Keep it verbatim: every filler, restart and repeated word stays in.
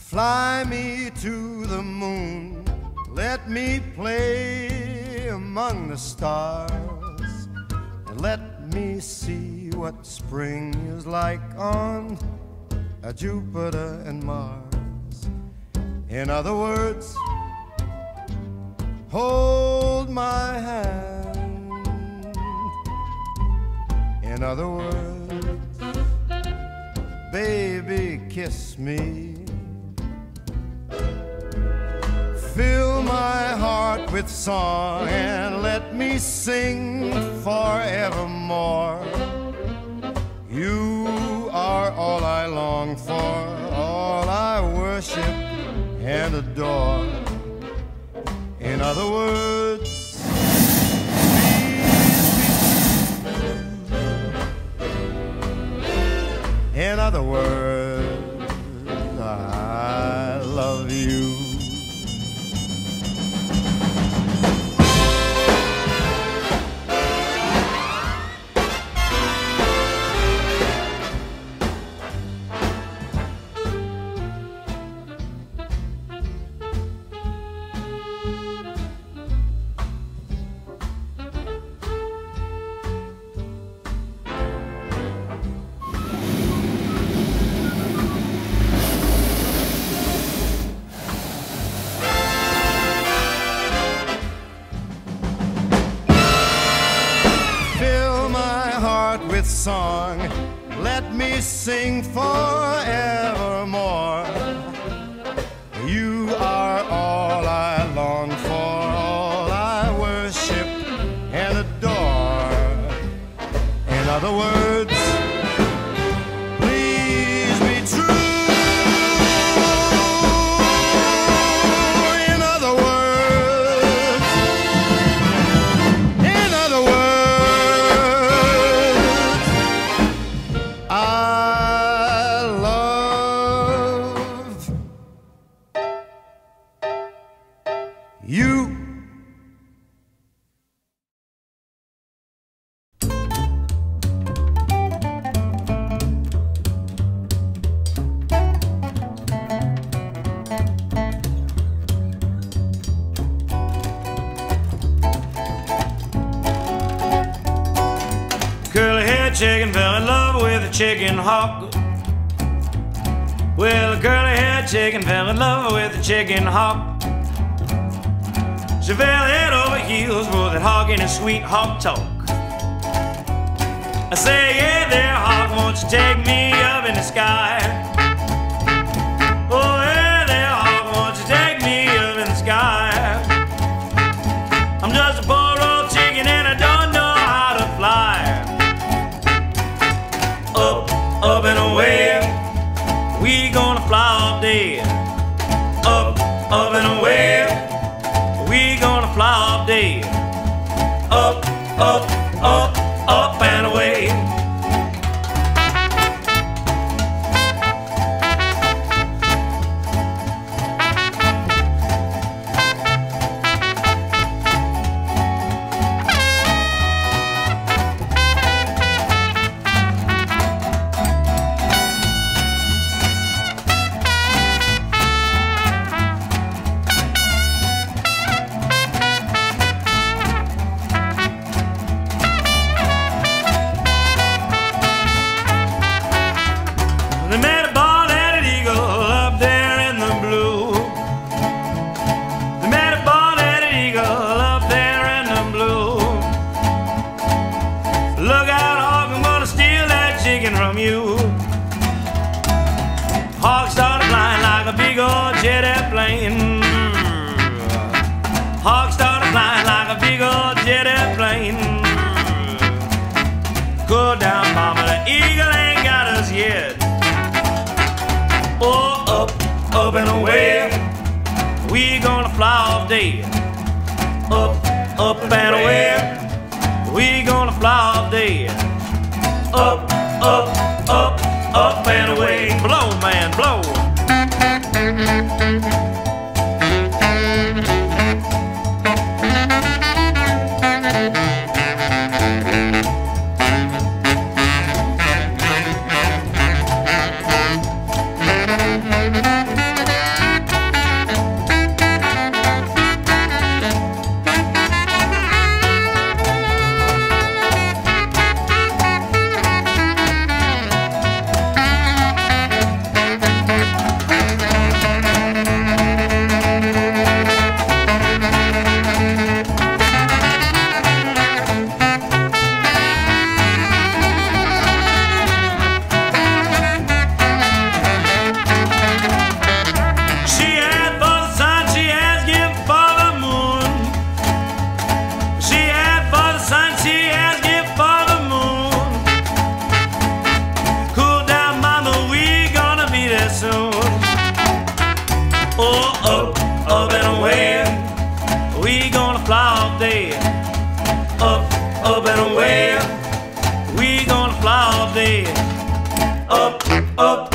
Fly me to the moon, let me play among the stars, and let me see what spring is like on a Jupiter and Mars. In other words, hold my hand. In other words, baby, kiss me. Fill my heart with song and let me sing forevermore. You are all I long for, all I worship and adore. In other words, please be true. In other words, I love you. With song, let me sing forevermore. You are all I long for, all I worship and adore. In other words, please be true. In other words, in other words, I love you. Curly-haired chicken fell in love with a chicken hawk. Well, a curly-haired chicken fell in love with a chicken hawk. She fell head over heels for that hawk and his sweet hawk talk. I say, yeah there, hawk, won't you take me up in the sky? Oh, yeah there, hawk, won't you take me up in the sky? I'm just a poor old chicken and I don't know how to fly. Up, up and away, we gonna fly all day. Up, up and away, we gonna fly all day. Up, up, up, up and away. They met a bald-headed eagle up there in the blue. They met a bald-headed eagle up there in the blue. Look out, hawk, I'm gonna steal that chicken from you. Hawk started flying like a big old jet airplane. Hawk started flying like a big old jet airplane. Cool down, mama, the eagle ain't got us yet. Oh, up, up and away, we gonna fly all day. Up, up and away, we gonna fly all day. Up, up, up, up and away. Blow, man, blow. up and away. We gonna fly all day. Up, up